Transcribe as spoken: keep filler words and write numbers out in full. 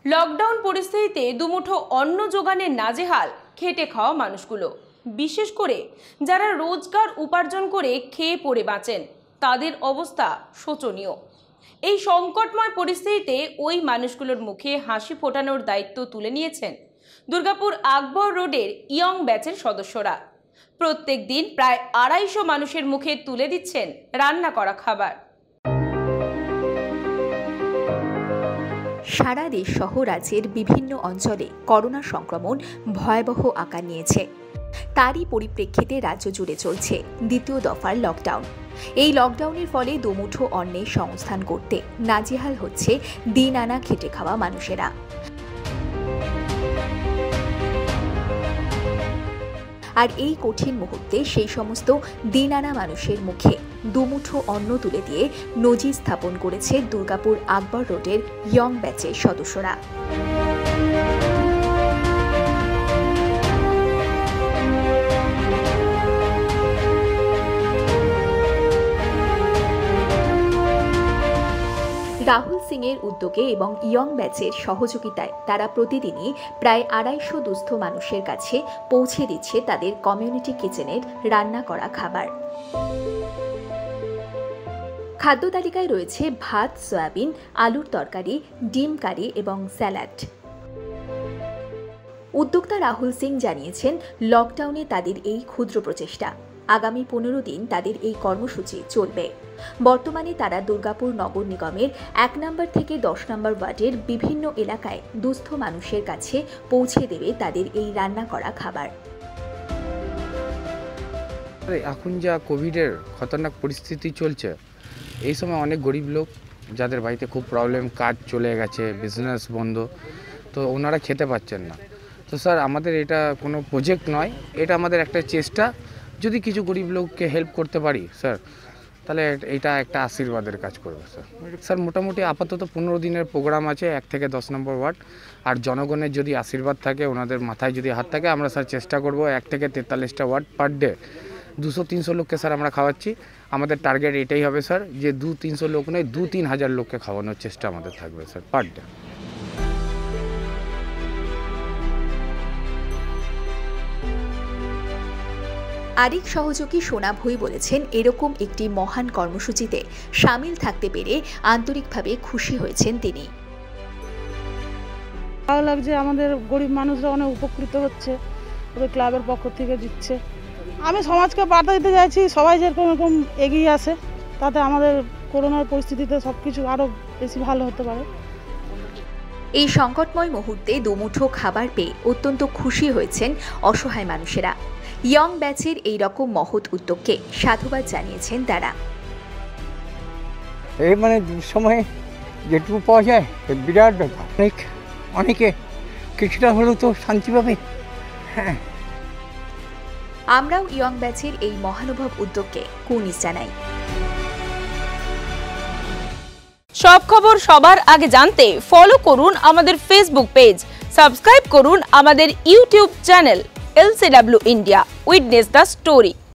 Lockdown পরিস্থিতিতে দুমুঠো অন্ন জোগানে নাজেহাল খেটে খাওয়া মানুষগুলো, বিশেষ করে যারা রোজগার উপার্জন করে খেয়ে পড়ে বাঁচেন, তাদের অবস্থা শোচনীয়। এই সংকটময় পরিস্থিতিতে ওই মানুষগুলোর মুখে হাসি ফোটানোর দায়িত্ব তুলে নিয়েছেন দুর্গাপুর আকবর রোডের ইয়ং ব্যাচের সদস্যরা। প্রত্যেক দিন প্রায় আড়াইশো মানুষের মুখে তুলে দিচ্ছেন রান্না করা খাবার। সারা দেশ সহ রাজ্যের বিভিন্ন অঞ্চলে করোনা সংক্রমণ ভয়াবহ আকার নিয়েছে। তারই পরিপ্রেক্ষিতে রাজ্য জুড়ে চলছে দ্বিতীয় দফার লকডাউন। এই লকডাউনের ফলে দুমুঠো অন্নের সংস্থান করতে নাজেহাল হচ্ছে দিন আনা খেটে খাওয়া মানুষেরা। আর এই কঠিন মুহূর্তে সেই সমস্ত দিন আনা মানুষের মুখে দুমুঠো অন্ন তুলে দিয়ে নজির স্থাপন করেছে দুর্গাপুর আকবর রোডের ইয়ং ব্যাচের সদস্যরা। রাহুল সিং এর উদ্যোগে এবং ইয়ং ব্যাচের সহযোগিতায় তারা প্রতিদিনই প্রায় আড়াইশো দুস্থ মানুষের কাছে পৌঁছে দিচ্ছে তাদের কমিউনিটি কিচেনের রান্না করা খাবার। খাদ্য তালিকায় রয়েছে ভাত, সয়াবিন, আলুর তরকারি, ডিম কারি এবং স্যালাড। উদ্যোক্তা রাহুল সিং জানিয়েছেন, লকডাউনে তাদের এই ক্ষুদ্র প্রচেষ্টা আগামী পনেরো দিন তাদের এই কর্মসূচি চলবে। বর্তমানে তারা দুর্গাপুর নগর নিগমের এক নম্বর থেকে দশ নম্বর ওয়ার্ডের বিভিন্ন এলাকায় দুস্থ মানুষের কাছে পৌঁছে দেবে তাদের এই রান্না করা খাবার। এখন যা কোভিডের খতরনাক পরিস্থিতি চলছে, এই সময় অনেক গরিব লোক যাদের বাড়িতে খুব প্রবলেম, কাজ চলে গেছে, বিজনেস বন্ধ, তো ওনারা খেতে পাচ্ছেন না। তো স্যার, আমাদের এটা কোনো প্রজেক্ট নয়, এটা আমাদের একটা চেষ্টা। যদি কিছু গরিব লোককে হেল্প করতে পারি স্যার, তাহলে এটা একটা আশীর্বাদের কাজ করবে স্যার। স্যার মোটামুটি আপাতত পনেরো দিনের প্রোগ্রাম আছে এক থেকে দশ নম্বর ওয়ার্ড। আর জনগণের যদি আশীর্বাদ থাকে, ওনাদের মাথায় যদি হাত থাকে, আমরা স্যার চেষ্টা করব এক থেকে তেতাল্লিশটা ওয়ার্ড পার ডে দুশো তিনশো লোককে স্যার আমরা খাওয়াচ্ছি। আমাদের টার্গেট এটাই হবে স্যার, যে দু তিনশো লোক নয়, দু তিন হাজার লোককে খাওয়ানোর চেষ্টা আমাদের থাকবে স্যার পার ডে। আরেক সহযোগী সোনা ভুই বলেছেন, এরকম একটি মহান কর্মসূচিতে সামিল থাকতে পেরে আন্তরিকভাবে খুশি হয়েছেন তিনি। ভালো লাগছে, আমাদের গরিব মানুষরা অনেক উপকৃত হচ্ছে, ওদের ক্লাবের পক্ষ থেকে দিচ্ছে। আমি সমাজকে বার্তা দিতে চাইছি, সবাই যেরকম এরকম এগিয়ে আসে, তাতে আমাদের করোনার পরিস্থিতিতে সব কিছু আরও বেশি ভালো হতে পারে। এই সংকটময় মুহূর্তে দুমুঠো খাবার পেয়ে অত্যন্ত খুশি হয়েছেন অসহায় মানুষেরা। ইয়ং ব্যাচের এই রকম মহৎ উদ্যোগকে সাধুবাদ জানিয়েছেন তারা। এই মানে সময়ে যেটুকু পাওয়া যায় বিরাট ব্যাপার, অনেক অনেকে কিছুটা হলেও তো শান্তি পাবে। হ্যাঁ, আমরাও ইয়ং ব্যাচের এই মহানুভব উদ্যোগকে কুর্নিশ জানাই। সব খবর সবার আগে জানতে ফলো করুন আমাদের ফেসবুক পেজ, সাবস্ক্রাইব করুন আমাদের YouTube channel L C W India, witness the story.